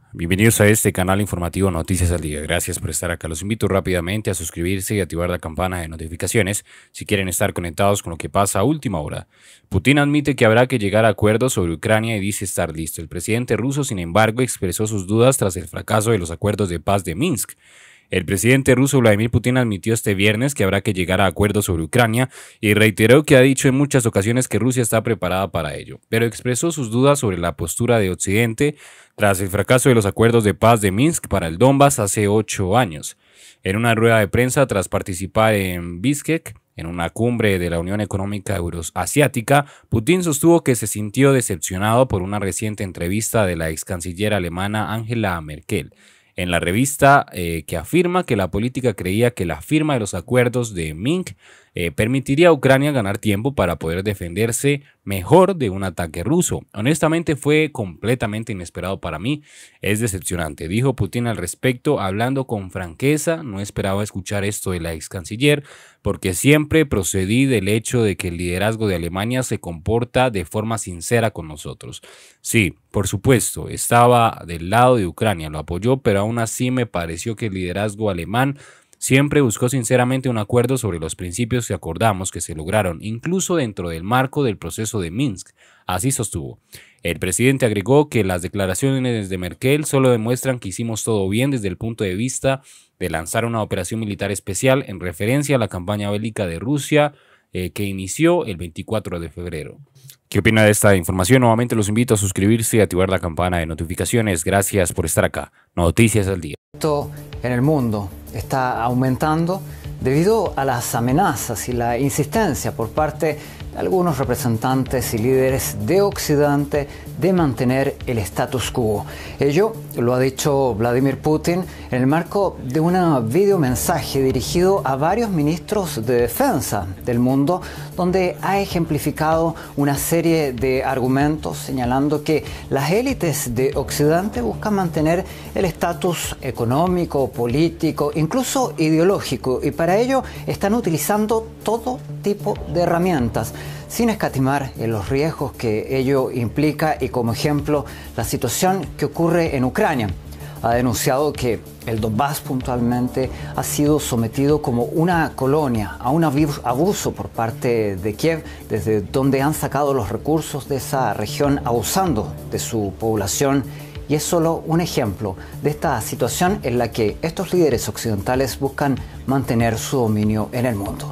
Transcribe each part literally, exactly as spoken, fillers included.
Bienvenidos a este canal informativo Noticias al Día. Gracias por estar acá. Los invito rápidamente a suscribirse y activar la campana de notificaciones si quieren estar conectados con lo que pasa a última hora. Putin admite que habrá que llegar a acuerdos sobre Ucrania y dice estar listo. El presidente ruso, sin embargo, expresó sus dudas tras el fracaso de los acuerdos de paz de Minsk. El presidente ruso Vladimir Putin admitió este viernes que habrá que llegar a acuerdos sobre Ucrania y reiteró que ha dicho en muchas ocasiones que Rusia está preparada para ello, pero expresó sus dudas sobre la postura de Occidente tras el fracaso de los acuerdos de paz de Minsk para el Donbass hace ocho años. En una rueda de prensa tras participar en Bishkek, en una cumbre de la Unión Económica Euroasiática, Putin sostuvo que se sintió decepcionado por una reciente entrevista de la ex canciller alemana Angela Merkel en la revista, eh, que afirma que la política creía que la firma de los acuerdos de Minsk eh, permitiría a Ucrania ganar tiempo para poder defenderse mejor de un ataque ruso. Honestamente fue completamente inesperado para mí, es decepcionante, dijo Putin al respecto, hablando con franqueza. No esperaba escuchar esto de la ex canciller porque siempre procedí del hecho de que el liderazgo de Alemania se comporta de forma sincera con nosotros. Sí, por supuesto, estaba del lado de Ucrania, lo apoyó, pero aún así me pareció que el liderazgo alemán siempre buscó sinceramente un acuerdo sobre los principios que acordamos que se lograron, incluso dentro del marco del proceso de Minsk. Así sostuvo. El presidente agregó que las declaraciones de Merkel solo demuestran que hicimos todo bien desde el punto de vista de lanzar una operación militar especial en referencia a la campaña bélica de Rusia eh, que inició el veinticuatro de febrero. ¿Qué opina de esta información? Nuevamente los invito a suscribirse y activar la campana de notificaciones. Gracias por estar acá. Noticias al Día. En el mundo está aumentando debido a las amenazas y la insistencia por parte de algunos representantes y líderes de Occidente de mantener el status quo. Ello lo ha dicho Vladimir Putin en el marco de un videomensaje dirigido a varios ministros de defensa del mundo, donde ha ejemplificado una serie de argumentos señalando que las élites de Occidente buscan mantener el estatus económico, político, incluso ideológico, y para ello están utilizando todo tipo de herramientas, sin escatimar en los riesgos que ello implica, y como ejemplo la situación que ocurre en Ucrania. Ha denunciado que el Donbass puntualmente ha sido sometido como una colonia a un abuso por parte de Kiev, desde donde han sacado los recursos de esa región abusando de su población. Y es solo un ejemplo de esta situación en la que estos líderes occidentales buscan mantener su dominio en el mundo.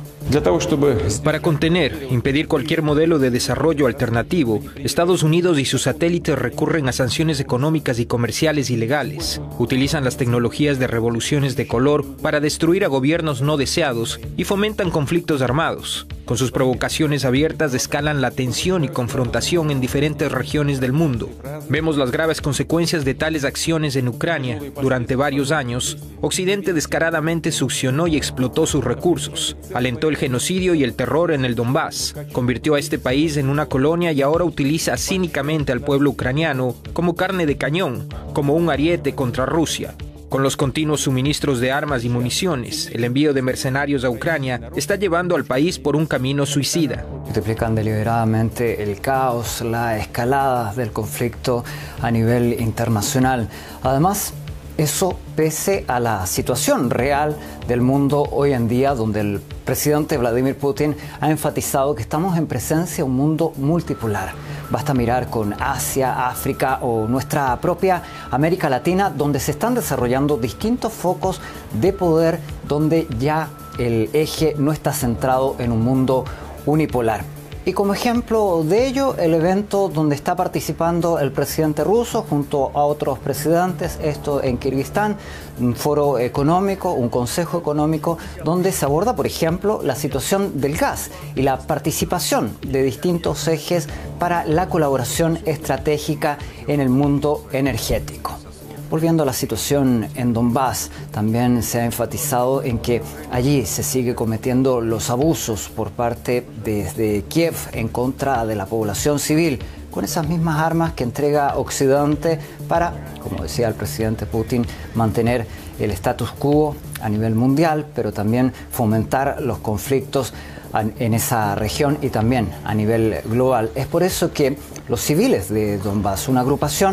Para contener, impedir cualquier modelo de desarrollo alternativo, Estados Unidos y sus satélites recurren a sanciones económicas y comerciales ilegales. Utilizan las tecnologías de revoluciones de color para destruir a gobiernos no deseados y fomentan conflictos armados. Con sus provocaciones abiertas escalan la tensión y confrontación en diferentes regiones del mundo. Vemos las graves consecuencias de tales acciones en Ucrania. Durante varios años, Occidente descaradamente succionó y explotó sus recursos, alentó el genocidio y el terror en el Donbass, convirtió a este país en una colonia y ahora utiliza cínicamente al pueblo ucraniano como carne de cañón, como un ariete contra Rusia. Con los continuos suministros de armas y municiones, el envío de mercenarios a Ucrania está llevando al país por un camino suicida. Multiplican deliberadamente el caos, la escalada del conflicto a nivel internacional. Además, eso pese a la situación real del mundo hoy en día, donde el presidente Vladimir Putin ha enfatizado que estamos en presencia de un mundo multipolar. Basta mirar con Asia, África o nuestra propia América Latina, donde se están desarrollando distintos focos de poder, donde ya el eje no está centrado en un mundo unipolar. Y como ejemplo de ello, el evento donde está participando el presidente ruso junto a otros presidentes, esto en Kirguistán, un foro económico, un consejo económico, donde se aborda, por ejemplo, la situación del gas y la participación de distintos ejes para la colaboración estratégica en el mundo energético. Volviendo a la situación en Donbass, también se ha enfatizado en que allí se sigue cometiendo los abusos por parte desde Kiev en contra de la población civil, con esas mismas armas que entrega Occidente para, como decía el presidente Putin, mantener el status quo a nivel mundial, pero también fomentar los conflictos en esa región y también a nivel global. Es por eso que los civiles de Donbass, una agrupación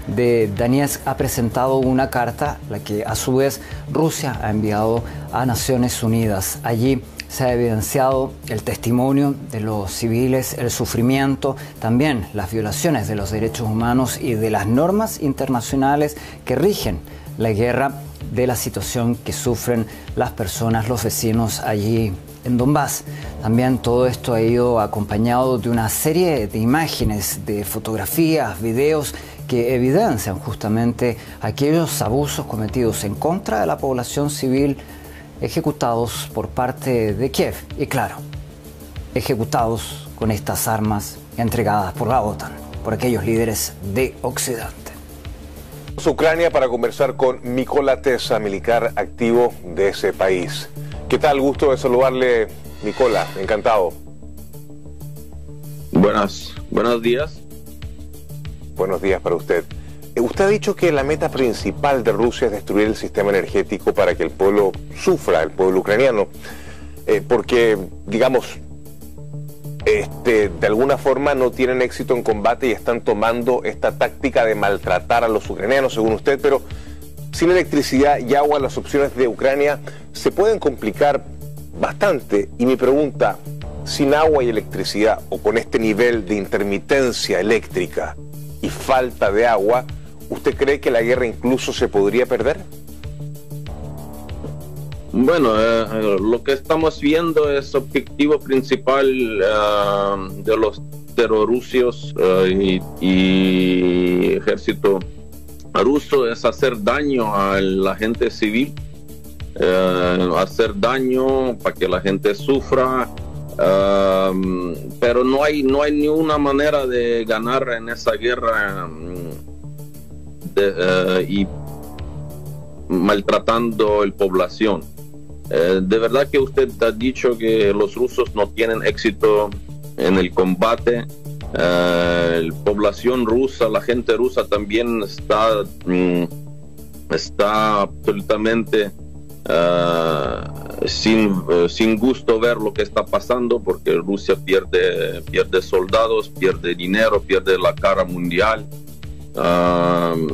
de Donetsk ha presentado una carta, la que a su vez Rusia ha enviado a Naciones Unidas. Allí se ha evidenciado el testimonio de los civiles, el sufrimiento, también las violaciones de los derechos humanos y de las normas internacionales que rigen la guerra, de la situación que sufren las personas, los vecinos allí en Donbass. También todo esto ha ido acompañado de una serie de imágenes, de fotografías, videos que evidencian justamente aquellos abusos cometidos en contra de la población civil ejecutados por parte de Kiev y, claro, ejecutados con estas armas entregadas por la OTAN, por aquellos líderes de Occidente. Ucrania para conversar con Mykola Tesa, militar activo de ese país. ¿Qué tal? Gusto de saludarle, Mykola. Encantado. Buenas, buenos días. Buenos días para usted. Usted ha dicho que la meta principal de Rusia es destruir el sistema energético para que el pueblo sufra, el pueblo ucraniano, eh, porque, digamos, este, de alguna forma no tienen éxito en combate y están tomando esta táctica de maltratar a los ucranianos, según usted, pero sin electricidad y agua las opciones de Ucrania se pueden complicar bastante. Y mi pregunta, sin agua y electricidad o con este nivel de intermitencia eléctrica y falta de agua, ¿usted cree que la guerra incluso se podría perder? Bueno, eh, lo que estamos viendo es objetivo principal uh, de los terrorrusos uh, y, y ejército ruso es hacer daño a la gente civil, uh, hacer daño para que la gente sufra, uh, pero no hay, no hay ni una manera de ganar en esa guerra um, de, uh, y maltratando a la población. Eh, de verdad que usted ha dicho que los rusos no tienen éxito en el combate. Eh, la población rusa, la gente rusa también está, mm, está absolutamente uh, sin, uh, sin gusto ver lo que está pasando, porque Rusia pierde, pierde soldados, pierde dinero, pierde la cara mundial. Uh,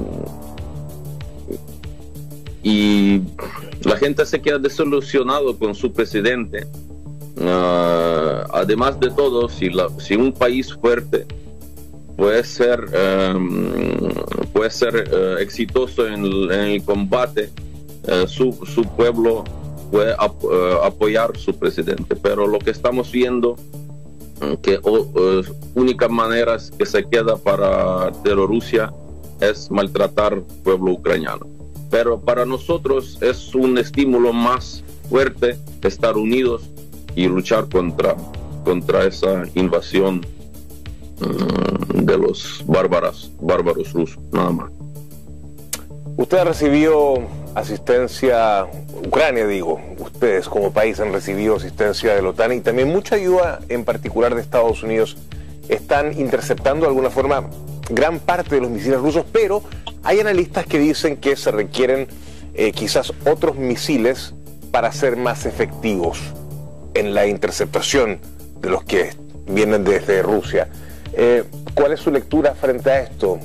y la gente se queda desilusionado con su presidente. Uh, además de todo, si, la, si un país fuerte puede ser, um, puede ser uh, exitoso en el, en el combate, uh, su, su pueblo puede ap uh, apoyar a su presidente. Pero lo que estamos viendo, uh, que la uh, única manera que se queda para Bielorrusia es maltratar al pueblo ucraniano. Pero para nosotros es un estímulo más fuerte estar unidos y luchar contra, contra esa invasión um, de los bárbaros, bárbaros rusos, nada más. Usted ha recibido asistencia, Ucrania digo, ustedes como país han recibido asistencia de la OTAN y también mucha ayuda, en particular de Estados Unidos. Están interceptando de alguna forma gran parte de los misiles rusos, pero hay analistas que dicen que se requieren eh, quizás otros misiles para ser más efectivos en la interceptación de los que vienen desde Rusia. Eh, ¿Cuál es su lectura frente a esto?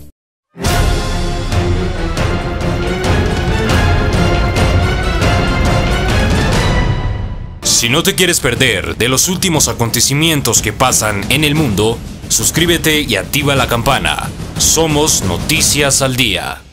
Si no te quieres perder de los últimos acontecimientos que pasan en el mundo, suscríbete y activa la campana. Somos Noticias al Día.